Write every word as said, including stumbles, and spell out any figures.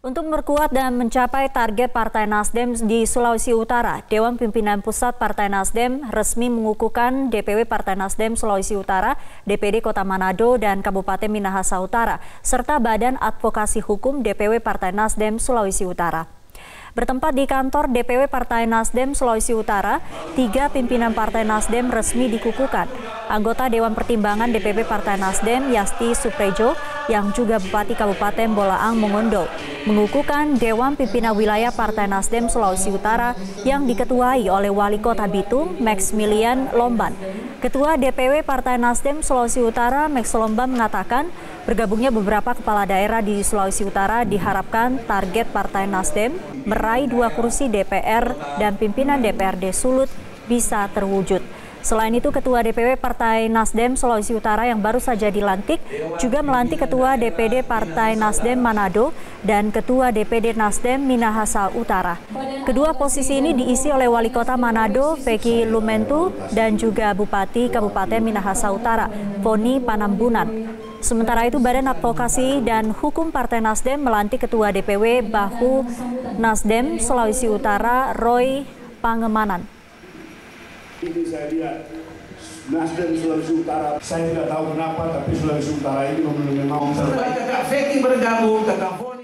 Untuk memperkuat dan mencapai target Partai Nasdem di Sulawesi Utara, Dewan Pimpinan Pusat Partai Nasdem resmi mengukuhkan D P W Partai Nasdem Sulawesi Utara, D P D Kota Manado, dan Kabupaten Minahasa Utara, serta Badan Advokasi Hukum D P W Partai Nasdem Sulawesi Utara. Bertempat di kantor D P W Partai Nasdem Sulawesi Utara, tiga pimpinan Partai Nasdem resmi dikukuhkan. Anggota Dewan Pertimbangan D P W Partai Nasdem Yasti Suprejo, yang juga Bupati Kabupaten Bolaang Mongondo, mengukuhkan Dewan Pimpinan Wilayah Partai Nasdem Sulawesi Utara yang diketuai oleh Wali Kota Bitung, Maxmilian Lomban. Ketua D P W Partai Nasdem Sulawesi Utara, Max Lomban, mengatakan bergabungnya beberapa kepala daerah di Sulawesi Utara diharapkan target Partai Nasdem meraih dua kursi D P R dan pimpinan D P R D Sulut bisa terwujud. Selain itu, Ketua D P W Partai Nasdem Sulawesi Utara yang baru saja dilantik juga melantik Ketua D P D Partai Nasdem Manado dan Ketua D P D Nasdem Minahasa Utara. Kedua posisi ini diisi oleh Wali Kota Manado, Feki Lumentu, dan juga Bupati Kabupaten Minahasa Utara, Foni Panambunan. Sementara itu, Badan Advokasi dan Hukum Partai Nasdem melantik Ketua D P W Bahu Nasdem Sulawesi Utara, Roy Pangemanan. Ini saya lihat Nasdem Sulawesi Utara, saya tidak tahu kenapa, tapi Sulawesi Utara ini memang setelah kakak Feki bergabung, kakak